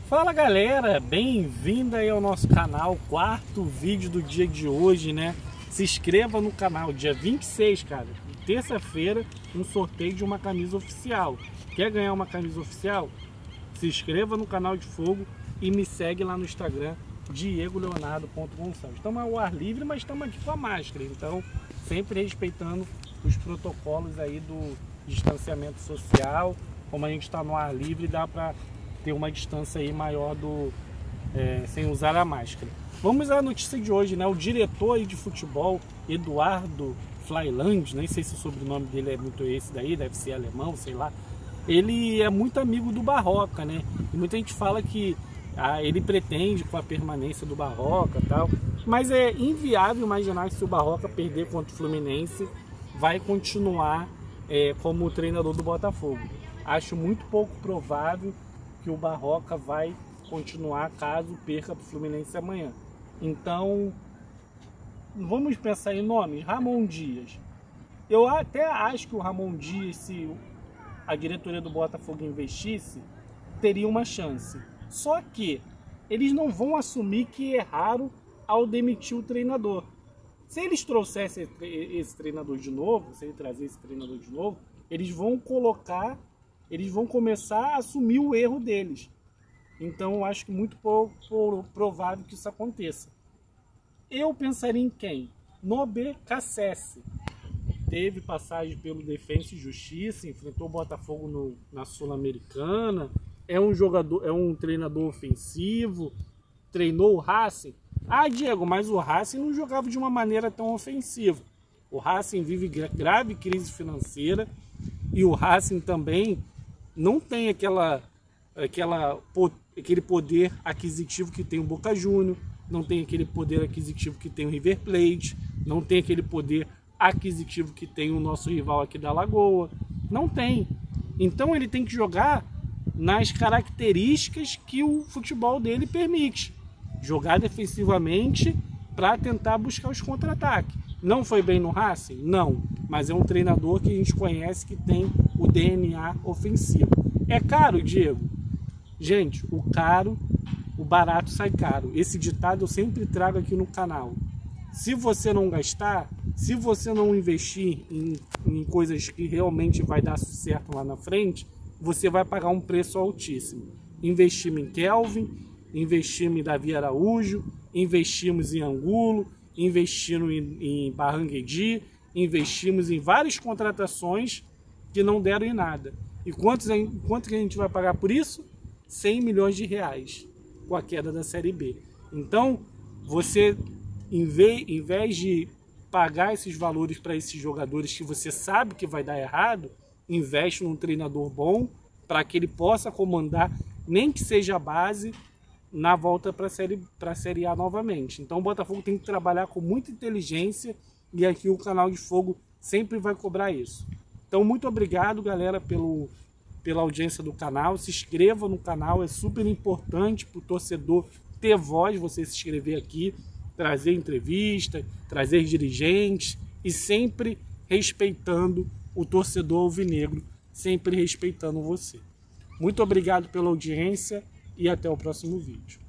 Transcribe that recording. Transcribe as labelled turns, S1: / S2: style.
S1: Fala galera, bem-vinda aí ao nosso canal, quarto vídeo do dia de hoje, né? Se inscreva no canal, dia 26, cara, terça-feira, um sorteio de uma camisa oficial. Quer ganhar uma camisa oficial? Se inscreva no canal de fogo e me segue lá no Instagram, diegoleonardo.gonçalves. Estamos ao ar livre, mas estamos aqui com a máscara, então sempre respeitando os protocolos aí do distanciamento social. Como a gente está no ar livre, dá para ter uma distância aí maior sem usar a máscara. Vamos à notícia de hoje, né? O diretor aí de futebol, Eduardo Flyland, nem sei se o sobrenome dele é muito esse daí, deve ser alemão, sei lá. Ele é muito amigo do Barroca, né? E muita gente fala que ele pretende com a permanência do Barroca e tal, mas é inviável imaginar que se o Barroca perder contra o Fluminense, vai continuar como treinador do Botafogo. Acho muito pouco provável que o Barroca vai continuar caso perca para o Fluminense amanhã. Então, vamos pensar em nomes. Ramon Dias. Eu até acho que o Ramon Dias, se a diretoria do Botafogo investisse, teria uma chance. Só que eles não vão assumir que erraram ao demitir o treinador. Se eles trouxessem esse treinador de novo, se ele trazer esse treinador de novo, eles vão começar a assumir o erro deles. Então eu acho que muito pouco provável que isso aconteça. Eu pensaria em quem? Nobé Cassese. Teve passagem pelo Defensa e Justiça, enfrentou o Botafogo na Sul-Americana, é um treinador ofensivo, treinou o Racing. Ah, Diego, mas o Racing não jogava de uma maneira tão ofensiva. O Racing vive grave crise financeira e o Racing também não tem aquele poder aquisitivo que tem o Boca Juniors, não tem aquele poder aquisitivo que tem o River Plate, não tem aquele poder aquisitivo que tem o nosso rival aqui da Lagoa. Não tem. Então ele tem que jogar nas características que o futebol dele permite. Jogar defensivamente para tentar buscar os contra-ataques. Não foi bem no Racing? Não. Mas é um treinador que a gente conhece que tem o DNA ofensivo. É caro, Diego? Gente, o barato sai caro. Esse ditado eu sempre trago aqui no canal. Se você não gastar, se você não investir em coisas que realmente vai dar certo lá na frente, você vai pagar um preço altíssimo. Investimos em Kelvin, investimos em Davi Araújo, investimos em Angulo, investimos em Barranguedi, investimos em várias contratações que não deram em nada. E quanto que a gente vai pagar por isso? 100 milhões de reais com a queda da Série B. Então, você, em vez de pagar esses valores para esses jogadores que você sabe que vai dar errado, investe num treinador bom para que ele possa comandar, nem que seja a base, na volta para a Série A novamente. Então o Botafogo tem que trabalhar com muita inteligência e aqui o canal de fogo sempre vai cobrar isso. Então muito obrigado, galera, pela audiência do canal. Se inscreva no canal, é super importante para o torcedor ter voz, você se inscrever aqui, trazer entrevista, trazer dirigentes e sempre respeitando o torcedor alvinegro, sempre respeitando você. Muito obrigado pela audiência e até o próximo vídeo.